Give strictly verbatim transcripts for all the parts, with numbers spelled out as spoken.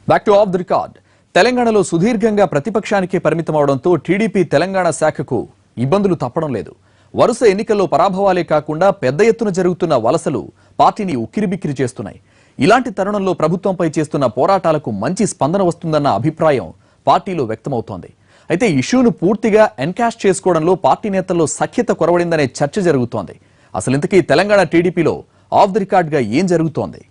Back to off the record. తెలంగాణలో సుదీర్ఘంగా ప్రతిపక్షానికే పరిమితమవడంతో TDP Telangana శాఖకు ఇబ్బందులు తప్పడం లేదు. వరుస ఎన్నికల్లో పరాభవాలే కాకుండా పెద్ద ఎత్తున జరుగుతున్న వలసలు పార్టీని ఉక్కిరిబిక్కిరి చేస్తున్నాయి. ఇలాంటి తరుణంలో ప్రభుత్వంపై చేస్తున్న పోరాటాలకు మంచి స్పందన వస్తుందన్న అభిప్రాయం పార్టీలో వ్యక్తమవుతోంది. అయితే ఇష్యూను పూర్తిగా ఎన్కాష్ చేసుకోవడంలో పార్టీ నేతల్లో సఖ్యత కొరవడిందనే చర్చ జరుగుతోంది. అసలు ఇంతకీ తెలంగాణ టీడీపీలో ఆఫ్ ది రికార్డ్ గా ఏం జరుగుతోంది?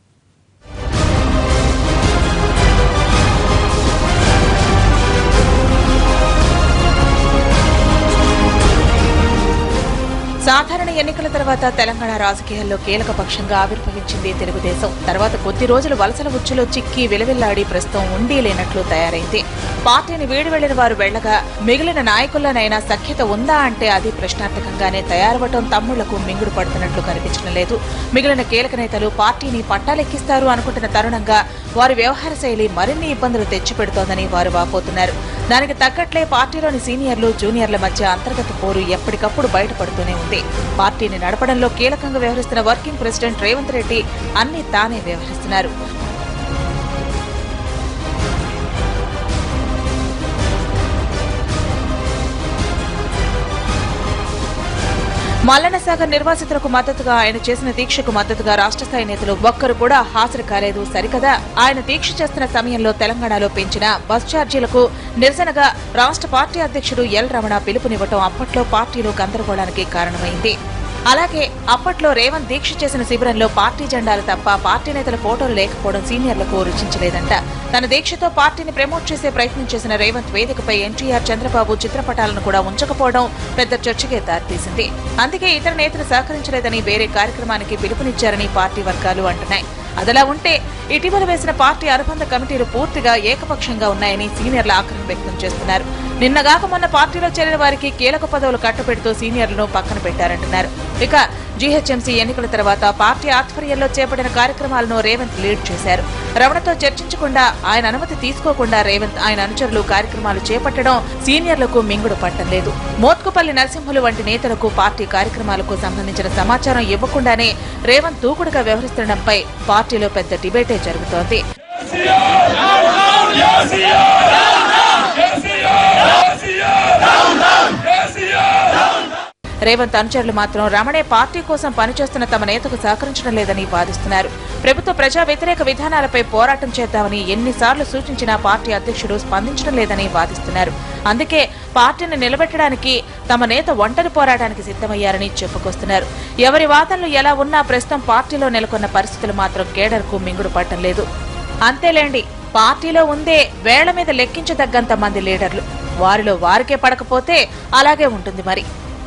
సాధారణ ఎన్నికల తర్వాత తెలంగాణ రాజకీయాల్లో కీలక పక్షంగా ఆవిర్భవించింది తెలుగుదేశం. తర్వాత కొద్ది రోజులు వలసల ఉచ్చులో చిక్కి విలవిల్లాడి ప్రస్తుతం ఉండి లేనట్లు తయారైంది. పార్టీని వీడి వెళ్లిన వారు వెళ్లగా మిగిలిన నాయకుల్లోనైనా సఖ్యత ఉందా అంటే అది ప్రశ్నార్థకంగానే తయారవటం తమ్ముళ్లకు మింగుడు పడుతున్నట్లు కనిపించడం లేదు. మిగిలిన కీలక నేతలు పార్టీని పట్టాలెక్కిస్తారు అనుకుంటున్న తరుణంగా వారి వ్యవహార శైలి మరిన్ని ఇబ్బందులు తెచ్చిపెడుతోందని వారు వాపోతున్నారు. దానికి తగ్గట్లే పార్టీలోని సీనియర్లు జూనియర్ల మధ్య అంతర్గత పోరు ఎప్పటికప్పుడు బయటపడుతూనే ఉంది. పార్టీని నడపడంలో కీలకంగా వ్యవహరిస్తున్న వర్కింగ్ ప్రెసిడెంట్ రేవంత్ రెడ్డి అన్ని తానే వ్యవహరిస్తున్నారు. మల్లన్న సాగర్ నిర్వాసితులకు మద్దతుగా ఆయన చేసిన దీక్షకు మద్దతుగా రాష్ట్ర స్థాయి నేతలు ఒక్కరు కూడా హాజరు కాలేదు. సరికదా ఆయన దీక్ష చేస్తున్న సమయంలో తెలంగాణలో పెంచిన బస్ ఛార్జీలకు నిరసనగా రాష్ట్ర పార్టీ అధ్యక్షుడు ఎల్ రమణ పిలుపునివ్వటం అప్పట్లో పార్టీలో గందరగోళానికి కారణమైంది. అలాగే అప్పట్లో రేవంత్ దీక్ష చేసిన శిబిరంలో పార్టీ జెండాలు తప్ప పార్టీ నేతల ఫోటోలు లేకపోవడం సీనియర్లకు రుచించలేదంట. తన దీక్షతో పార్టీని ప్రమోట్ చేసే ప్రయత్నం చేసిన రేవంత్ వేదికపై ఎన్టీఆర్, చంద్రబాబు చిత్రపటాలను కూడా ఉంచకపోవడం పెద్ద చర్చకే దారితీసింది. అందుకే ఇతర నేతలు సహకరించలేదని వేరే కార్యక్రమానికి పిలుపునిచ్చారని పార్టీ వర్గాలు అంటున్నాయి. అదలా ఉంటే ఇటీవల వేసిన పార్టీ అనుబంధ కమిటీలు పూర్తిగా ఏకపక్షంగా ఉన్నాయని సీనియర్ల ఆగ్రహం వ్యక్తం చేస్తున్నారు. నిన్నగాక మొన్న పార్టీలో చేరిన వారికి కీలక పదవులు కట్టబెడుతూ సీనియర్లను పక్కన పెట్టారంటున్నారు. ఇక జీహెచ్ఎంసీ ఎన్నికల తర్వాత పార్టీ ఆధ్వర్యంలో చేపట్టిన కార్యక్రమాలను రేవంత్ లీడ్ చేశారు. రమణతో చర్చించకుండా, ఆయన అనుమతి తీసుకోకుండా రేవంత్ ఆయన అనుచరులు కార్యక్రమాలు చేపట్టడం సీనియర్లకు మింగుడు పట్టం లేదు. మోత్కుపల్లి నరసింహులు వంటి నేతలకు పార్టీ కార్యక్రమాలకు సంబంధించిన సమాచారం ఇవ్వకుండానే రేవంత్ దూకుడుగా వ్యవహరిస్తుండడంపై పార్టీలో పెద్ద డిబేటే జరుగుతోంది. రేవంత్ అనుచరులు మాత్రం రమణే పార్టీ కోసం పనిచేస్తున్న తమ నేతకు సహకరించడం లేదని వాదిస్తున్నారు. ప్రభుత్వ ప్రజా వ్యతిరేక విధానాలపై పోరాటం చేద్దామని ఎన్నిసార్లు సూచించినా పార్టీ అధ్యక్షుడు స్పందించడం లేదని వాదిస్తున్నారు. అందుకే పార్టీని నిలబెట్టడానికి తమ నేత ఒంటరి పోరాటానికి సిద్ధమయ్యారని చెప్పుకొస్తున్నారు. ఎవరి వాదనలు ఎలా ఉన్నా ప్రస్తుతం పార్టీలో నెలకొన్న పరిస్థితులు మాత్రం కేడర్కు మింగుడు పట్టం లేదు. అంతేలేండి, పార్టీలో ఉందే వేళ్ల మీద లెక్కించదగ్గంత మంది లీడర్లు. వారిలో వారికే పడకపోతే అలాగే ఉంటుంది మరి.